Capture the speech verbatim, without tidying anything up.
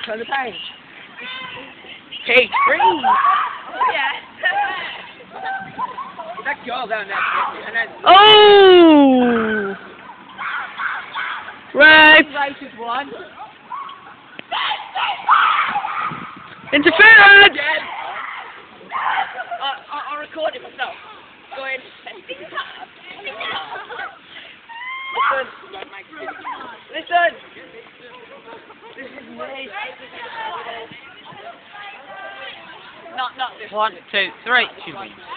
Turn the page. Page three. Yeah. That girl down there. And then. Oh! Right. Rated one. Interference! Again. I, I, I recorded myself. Going. Listen. Listen. This is me. Not, not this One, two, three. She wins.